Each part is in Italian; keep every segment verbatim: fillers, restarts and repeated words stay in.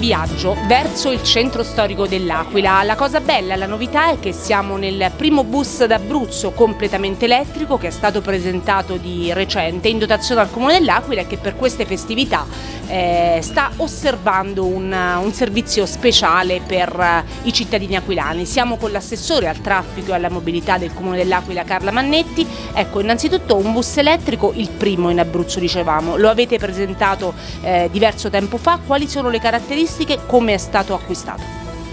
viaggio verso il centro storico dell'Aquila. La cosa bella, la novità è che siamo nel primo bus d'Abruzzo completamente elettrico che è stato presentato di recente in dotazione al Comune dell'Aquila e che per queste festività eh, sta osservando un, un servizio speciale per uh, i cittadini aquilani. Siamo con l'assessore al traffico e alla mobilità del Comune dell'Aquila, Carla Mannetti. Ecco, innanzitutto un bus elettrico, il primo in Abruzzo dicevamo, lo avete presentato eh, diverso tempo fa. Quali sono le caratteristiche, come è stato acquistato?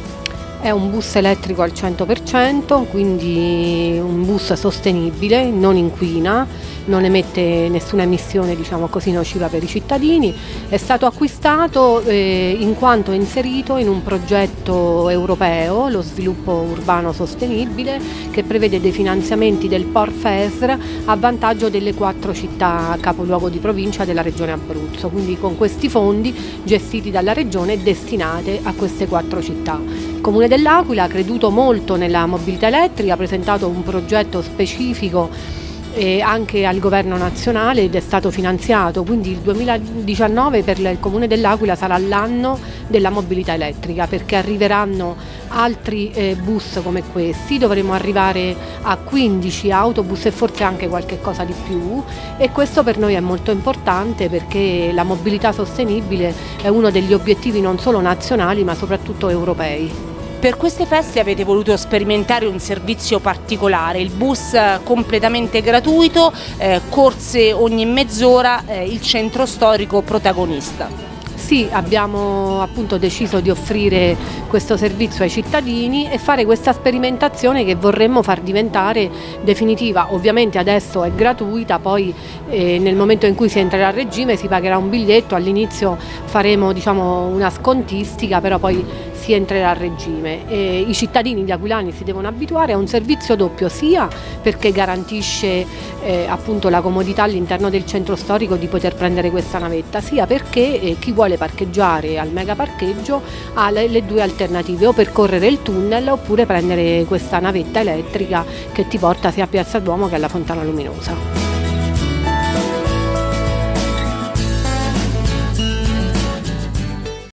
È un bus elettrico al cento per cento, quindi un bus sostenibile, non inquina, non emette nessuna emissione, diciamo così, nociva per i cittadini. È stato acquistato eh, in quanto inserito in un progetto europeo, lo sviluppo urbano sostenibile, che prevede dei finanziamenti del P O R F E S R a vantaggio delle quattro città capoluogo di provincia della regione Abruzzo, quindi con questi fondi gestiti dalla regione e destinate a queste quattro città. Il Comune dell'Aquila ha creduto molto nella mobilità elettrica, ha presentato un progetto specifico e anche al governo nazionale ed è stato finanziato, quindi il duemiladiciannove per il Comune dell'Aquila sarà l'anno della mobilità elettrica, perché arriveranno altri eh, bus come questi, dovremo arrivare a quindici autobus e forse anche qualche cosa di più, e questo per noi è molto importante perché la mobilità sostenibile è uno degli obiettivi non solo nazionali ma soprattutto europei. Per queste feste avete voluto sperimentare un servizio particolare, il bus completamente gratuito, eh, corse ogni mezz'ora, eh, il centro storico protagonista. Sì, abbiamo appunto deciso di offrire questo servizio ai cittadini e fare questa sperimentazione che vorremmo far diventare definitiva. Ovviamente adesso è gratuita, poi eh, nel momento in cui si entrerà a regime si pagherà un biglietto, all'inizio faremo, diciamo, una scontistica, però poi si entrerà a regime. E i cittadini di aquilani si devono abituare a un servizio doppio, sia perché garantisce eh, appunto la comodità all'interno del centro storico di poter prendere questa navetta, sia perché eh, chi vuole parcheggiare al mega parcheggio ha le, le due alternative: o percorrere il tunnel oppure prendere questa navetta elettrica che ti porta sia a Piazza Duomo che alla Fontana Luminosa.